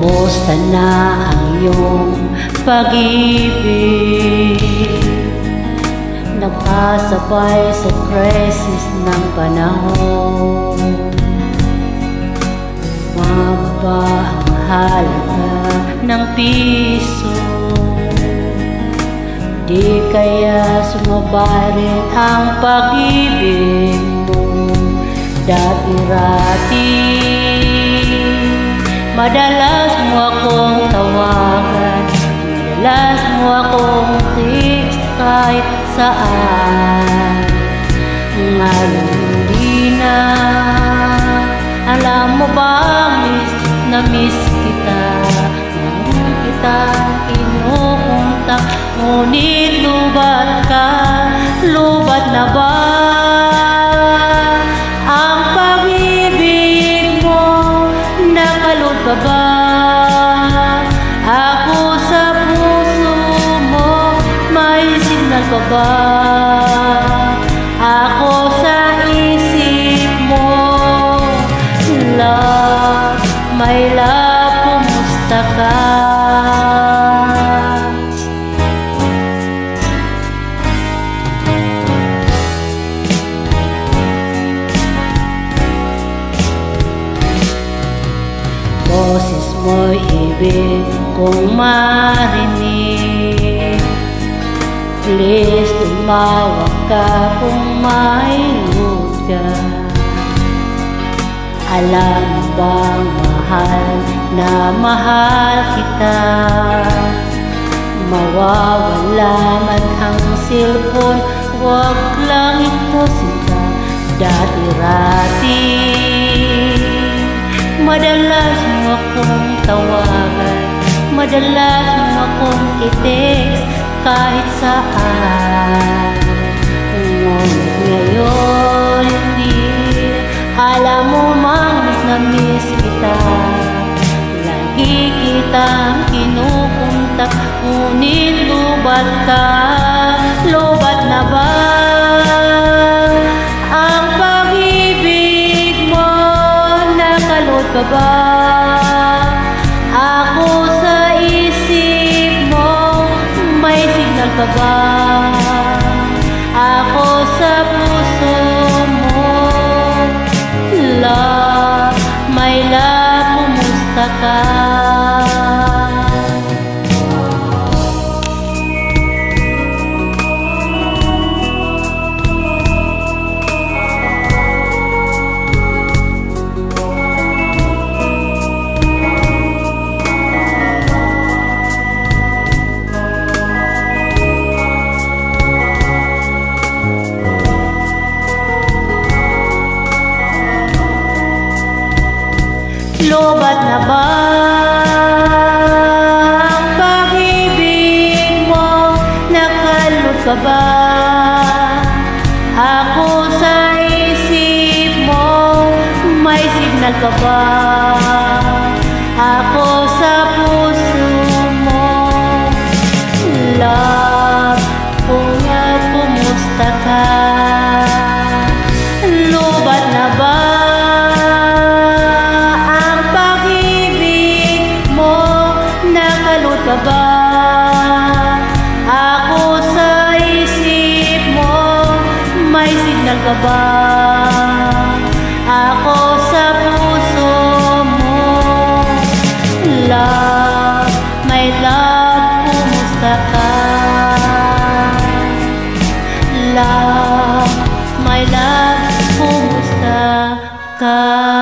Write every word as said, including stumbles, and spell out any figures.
Kumusta na ang iyong pag-ibig? Napasabay sa krisis ng panahon. Mababa ang halaga ng piso. Di kaya sumabay rin ang pag-ibig mo. Dati-rati madalas mo akong tawagan, madalas mo akong text kahit saan. Ngayon hindi na. Alam mo ba, miss na miss kita. Ngayon kita kinukuntak, ngunit lubat ka. Lubat na ba ang pag-ibig mo? Nakalot ka ba ako sa puso mo? May signal ka ba ako sa isip mo? Love, my love, kumusta ka? Boses mo'y ibig kong marinig. Please tumawag ka kung may mood ka. Alam mo bang mahal na mahal kita? Mawawala man ang cellphone, huwag lang ito sinta. Dati-rati madalas mo akong tawagan, madalas mo akong i-text kahit saan. Ngunit ngayon hindi. Alam mo mang miss na miss kita. Lagi kitang kinukuntak, ngunit lubat ka. Lubat na ba ang pag-ibig mo? Nakalot ka ba ako sa isip mo? May signal ka ba ako sa puso mo? Love, my love, kumusta ka? Lubat na ba ang pag-ibig mo? Nakalot ka ba ako sa isip mo? May signal ka ba ako sa puso mo? Love, kungat kumusta ka? Lubat na ba ka ba ako sa isip mo? May signal ka ba ako sa puso mo? Love, my love, kumusta ka? Love, my love, kumusta ka?